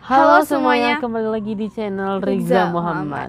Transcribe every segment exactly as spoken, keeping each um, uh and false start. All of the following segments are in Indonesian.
Halo semuanya, kembali lagi di channel Riza Muhammad.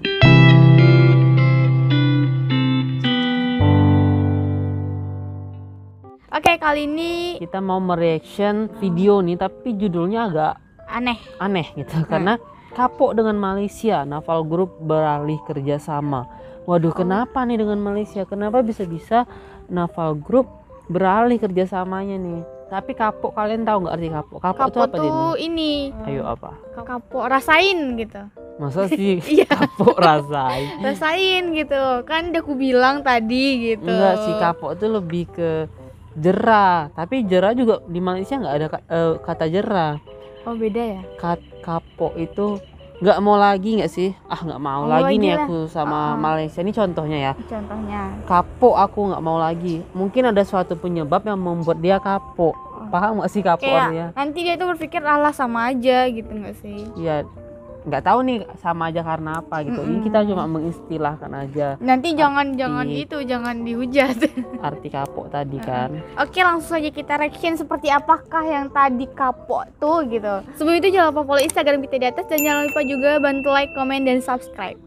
Oke, kali ini kita mau mereaction video nih, tapi judulnya agak aneh. Aneh gitu, hmm. karena kapok dengan Malaysia, Naval Group beralih kerjasama. Waduh, oh. kenapa nih dengan Malaysia? Kenapa bisa-bisa Naval Group beralih kerjasamanya nih? Tapi kapok, kalian tahu nggak arti kapok? Kapok, kapok itu apa tuh ini? Ayo apa? Kapok rasain gitu. Masa sih kapok rasain? Rasain gitu. Kan udah aku bilang tadi gitu. Enggak sih, kapok tuh lebih ke jera. Tapi jera juga di Malaysia nggak ada uh, kata jera. Oh, beda ya? Kat, kapok itu nggak mau lagi nggak sih? Ah, nggak mau oh, lagi nih lah. Aku sama uh-uh. Malaysia ini contohnya ya. Contohnya. Kapok, aku nggak mau lagi. Mungkin ada suatu penyebab yang membuat dia kapok. Paham nggak sih kapok artinya? Nanti dia tuh berpikir alah sama aja gitu nggak sih? Iya, nggak tahu nih sama aja karena apa gitu. Mm-mm. Ini kita cuma mengistilahkan aja. Nanti arti, jangan jangan itu jangan dihujat. Arti kapok tadi kan. Oke, langsung saja kita reaction seperti apakah yang tadi kapok tuh gitu. Sebelum itu jangan lupa follow Instagram kita di atas dan jangan lupa juga bantu like, komen, dan subscribe.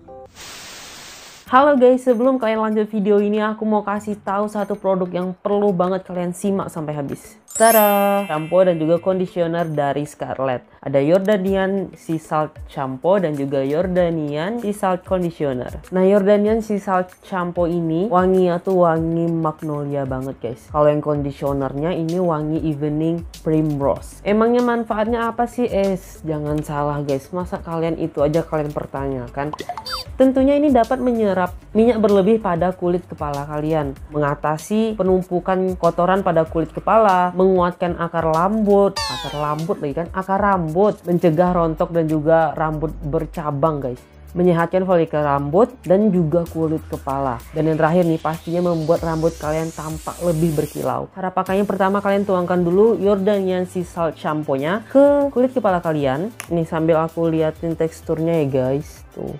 Halo guys, sebelum kalian lanjut video ini aku mau kasih tahu satu produk yang perlu banget kalian simak sampai habis. Tada! Shampoo dan juga conditioner dari Scarlett. Ada Jordanian Sea Salt Shampoo dan juga Jordanian Sea Salt Conditioner. Nah, Jordanian Sea Salt Shampoo ini wanginya tuh wangi magnolia banget guys. Kalau yang conditionernya ini wangi evening primrose. Emangnya manfaatnya apa sih? Eh, jangan salah guys. Masa kalian itu aja kalian pertanyakan? Tentunya ini dapat menyerap minyak berlebih pada kulit kepala kalian, mengatasi penumpukan kotoran pada kulit kepala, menguatkan akar rambut, akar rambut lagi kan, akar rambut, mencegah rontok dan juga rambut bercabang guys, menyehatkan folikel rambut dan juga kulit kepala. Dan yang terakhir nih, pastinya membuat rambut kalian tampak lebih berkilau. Cara pakainya pertama kalian tuangkan dulu Jordanian Sea Salt Shampoo-nya ke kulit kepala kalian. Nih sambil aku liatin teksturnya ya guys, tuh.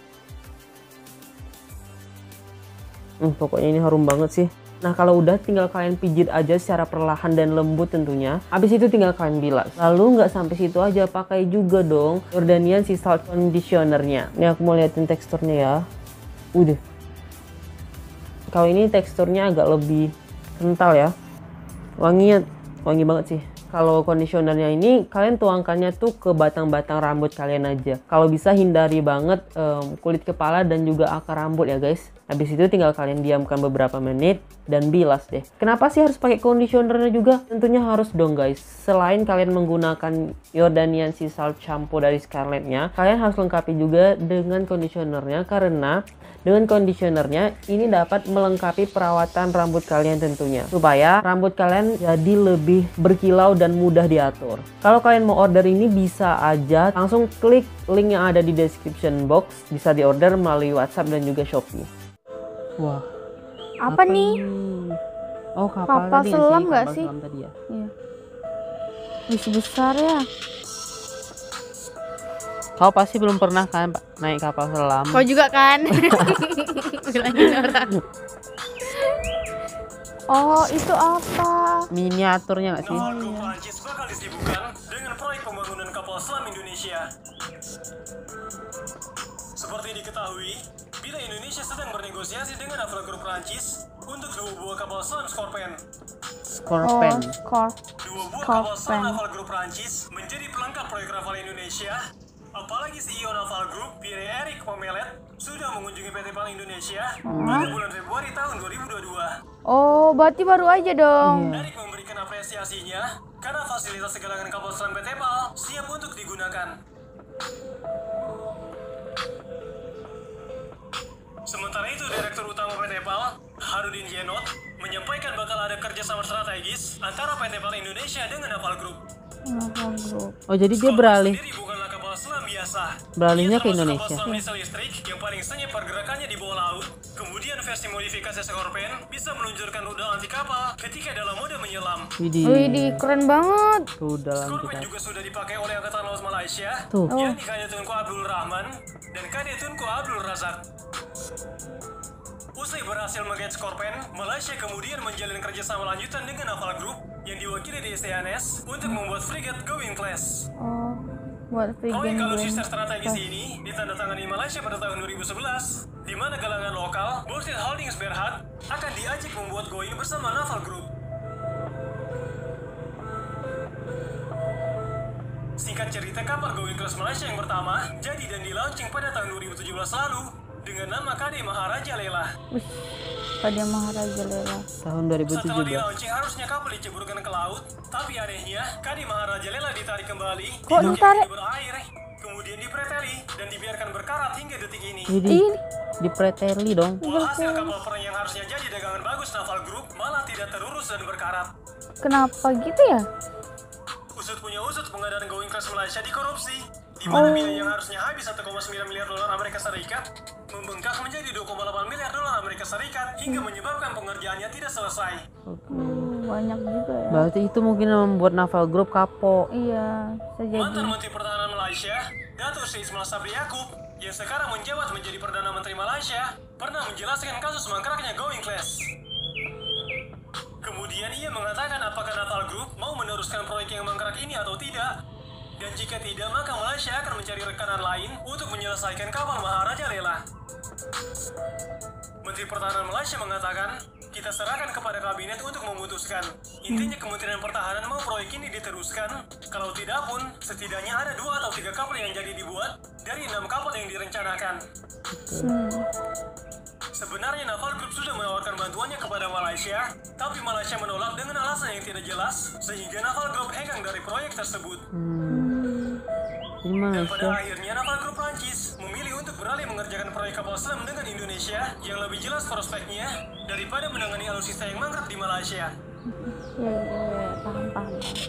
Hmm, pokoknya ini harum banget sih. Nah, kalau udah tinggal kalian pijit aja secara perlahan dan lembut tentunya. Habis itu tinggal kalian bilas. Lalu nggak sampai situ aja, pakai juga dong Jordanian Sea Salt Conditioner. Ini aku mau liatin teksturnya ya. Udah. Kalau ini teksturnya agak lebih kental ya. Wanginya wangi banget sih. Kalau conditionernya ini kalian tuangkannya tuh ke batang-batang rambut kalian aja. Kalau bisa hindari banget um, kulit kepala dan juga akar rambut ya guys. Habis itu tinggal kalian diamkan beberapa menit dan bilas deh. Kenapa sih harus pakai conditionernya juga? Tentunya harus dong guys. Selain kalian menggunakan Jordanian Sea Salt Shampoo dari Scarlett-nya, kalian harus lengkapi juga dengan conditionernya, karena dengan conditionernya ini dapat melengkapi perawatan rambut kalian tentunya, supaya rambut kalian jadi lebih berkilau dan mudah diatur. Kalau kalian mau order ini bisa aja langsung klik link yang ada di description box, bisa diorder melalui WhatsApp dan juga Shopee. Wah, apa, apa nih? Oh, kapal, kapal tadi selam sih? nggak Kapal sih? Selam tadi ya? Iya. Bisa besar ya. Kau pasti belum pernah kan naik kapal selam? Kau juga kan? Bilangin orang. Oh, itu apa? Miniaturnya nggak sih? Naval Group Prancis bakal disibukkan dengan proyek pembangunan kapal selam Indonesia. Seperti diketahui, bila Indonesia sedang bernegosiasi dengan Naval Group Prancis untuk dua buah kapal selam Scorpion. Scorpion. Oh, Scor dua buah kapal selam Naval Group Prancis menjadi pelengkap proyek Raval Indonesia. Apalagi C E O Naval Group, Pierre-Eric Pomelet, sudah mengunjungi P T PAL Indonesia hmm. pada bulan Februari tahun dua ribu dua puluh dua. Oh, berarti baru aja dong. Yeah. Eric memberikan apresiasinya karena fasilitas segalangan kapal selam P T PAL siap untuk digunakan. Sementara itu, Direktur Utama P T PAL, Harudin Yenot, menyampaikan bakal ada kerjasama strategis antara P T PAL Indonesia dengan Naval Group. Naval Group. Oh, jadi dia beralih. Bukanlah kapal selam biasa. Beralihnya ke Indonesia. Kapal selam diesel listrik yang paling senyap pergerakannya di bawah laut. Kemudian versi modifikasi Scorpion bisa meluncurkan rudal anti kapal ketika dalam mode menyelam. Widih. Widih, keren banget. Rudal anti Scorpion kapal juga sudah dipakai oleh Angkatan Laut Malaysia. Tuh. Oh. Yakni Kadek Tunku Abdul Rahman dan Kadek Tunku Abdul Razak. Usai berhasil menggait Scorpion, Malaysia kemudian menjalin kerjasama lanjutan dengan Naval Group yang diwakili di S T N S untuk membuat frigat Going Class. Oh. buat Proyek vegan alutsista brand. strategis ini ditandatangani Malaysia pada tahun dua ribu sebelas, di mana galangan lokal Borsid Holdings Berhad akan diajak membuat Going bersama Naval Group. Singkat cerita, kapal Going Class Malaysia yang pertama jadi dan di-launching pada tahun dua ribu tujuh belas lalu dengan nama K D Maharaja Lela. Wih, pada Maharaja Lela. Tahun dua ribu tujuh Setelah belas. di-launching, harusnya kapal diceburkan ke laut, tapi anehnya K D Maharaja Lela ditarik kembali, Kok dipakai ditarik? di berair, kemudian dipreteli dan dibiarkan berkarat hingga detik ini. Jadi Ini dipreteli dong. Walhasil kapal perang yang harusnya jadi dagangan bagus Naval Group malah tidak terurus dan berkarat. kenapa gitu ya? Usut punya usut, pengadaan Going Class Malaysia dikorupsi, di mana Oh. biaya yang harusnya habis satu koma sembilan miliar dolar Amerika Serikat membengkak menjadi dua koma delapan miliar dolar Amerika Serikat hingga menyebabkan pengerjaannya tidak selesai. Hmm, banyak juga ya. Berarti itu mungkin yang membuat Naval Group kapok. Iya, bisa jadi. Mantan Menteri Pertahanan Malaysia, Datuk Seri Ismail Sabri Yaakob, yang sekarang menjabat menjadi Perdana Menteri Malaysia, pernah menjelaskan kasus mangkraknya Going Class. Kemudian ia mengatakan apakah Naval Group mau meneruskan proyek yang mangkrak ini atau tidak. Dan jika tidak, maka Malaysia akan mencari rekanan lain untuk menyelesaikan kapal Maharaja Lela. Menteri Pertahanan Malaysia mengatakan, kita serahkan kepada kabinet untuk memutuskan. Intinya Kementerian Pertahanan mau proyek ini diteruskan. Kalau tidak pun, setidaknya ada dua atau tiga kapal yang jadi dibuat dari enam kapal yang direncanakan. Hmm. Sebenarnya Naval Group sudah menawarkan bantuannya kepada Malaysia, tapi Malaysia menolak dengan alasan yang tidak jelas, sehingga Naval Group hengkang dari proyek tersebut. Hmm. Di Dan pada Malaysia. akhirnya Naval Group Prancis memilih untuk beralih mengerjakan proyek kapal selam dengan Indonesia yang lebih jelas prospeknya daripada menangani alutsista yang mangkrak di Malaysia. Ya, ya, ya, paham, paham.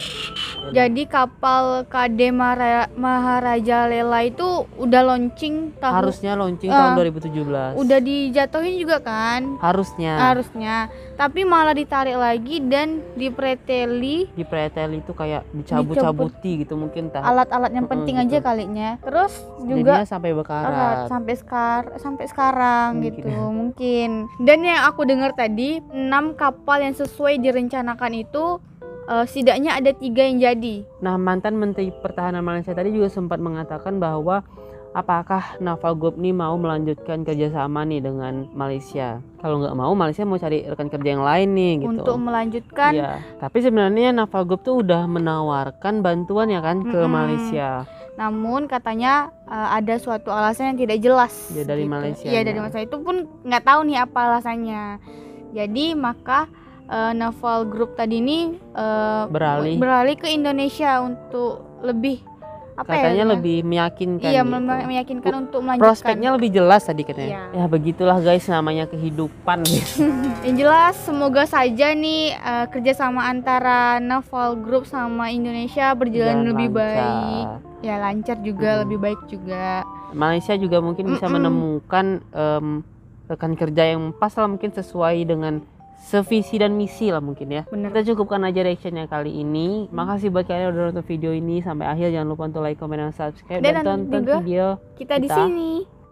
Jadi kapal K D Mara- Maharaja Lela itu udah launching tahun Harusnya launching Ah. tahun dua ribu tujuh belas. udah dijatuhin juga kan? Harusnya. Harusnya. Tapi malah ditarik lagi dan dipreteli Di preteli itu kayak dicabut-cabuti gitu mungkin tah. alat-alat yang Mm-mm, penting gitu. aja kalinya. Terus Jadinya juga sampai erat bekarat. sampai sekar sampai sekarang Mungkin. gitu mungkin. Dan yang aku dengar tadi enam kapal yang sesuai direncanakan itu eh, setidaknya ada tiga yang jadi. Nah, mantan Menteri Pertahanan Malaysia tadi juga sempat mengatakan bahwa apakah Naval Group ini mau melanjutkan kerjasama nih dengan Malaysia. Kalau nggak mau, Malaysia mau cari rekan kerja yang lain nih gitu. Untuk melanjutkan Iya. Tapi sebenarnya Naval Group tuh udah menawarkan bantuan ya kan ke Mm-mm. Malaysia. namun katanya eh, ada suatu alasan yang tidak jelas. Ya, dari gitu. Malaysia Iya nya. dari Malaysia itu pun nggak tahu nih apa alasannya. Jadi maka eh, Naval Group tadi ini eh, Beralih. beralih ke Indonesia untuk lebih apa ya? Katanya namanya? lebih meyakinkan Iya gitu. mem- meyakinkan untuk melanjutkan. Prospeknya lebih jelas tadi katanya. Iya. Ya begitulah guys namanya kehidupan gitu. Yang jelas semoga saja nih eh, kerjasama antara Naval Group sama Indonesia berjalan Dan lebih lancar. baik. Ya lancar juga, Mm-mm. lebih baik juga. Malaysia juga mungkin bisa Mm-mm. menemukan em, rekan kerja yang pas lah mungkin sesuai dengan sevisi dan misi lah mungkin ya. Bener. Kita cukupkan aja reactionnya kali ini. Makasih buat kalian yang udah nonton video ini sampai akhir. Jangan lupa untuk like, comment, dan subscribe Dan dan, nonton tonton juga video Kita di Kita- sini.